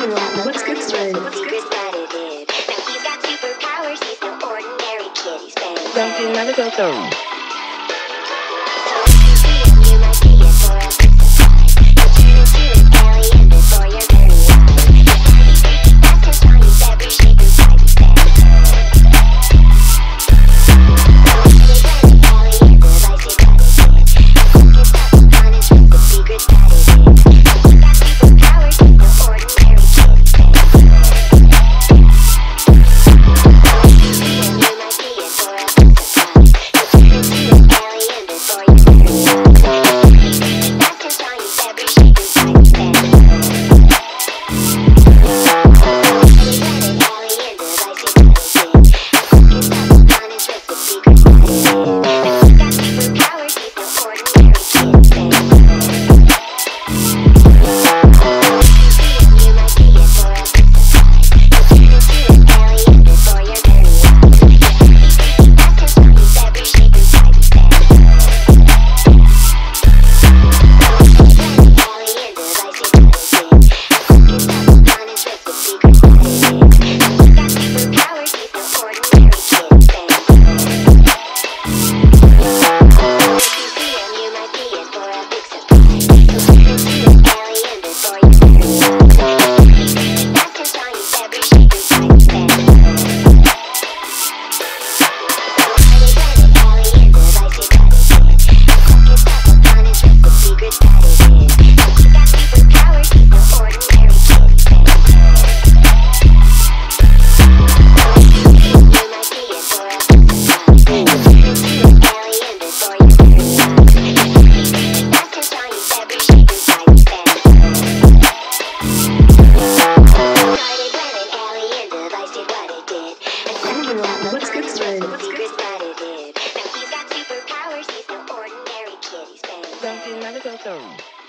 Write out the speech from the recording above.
What's good today? He's got superpowers, he's no ordinary kid, he's been Something never goes wrong. What's good today? Something never goes wrong.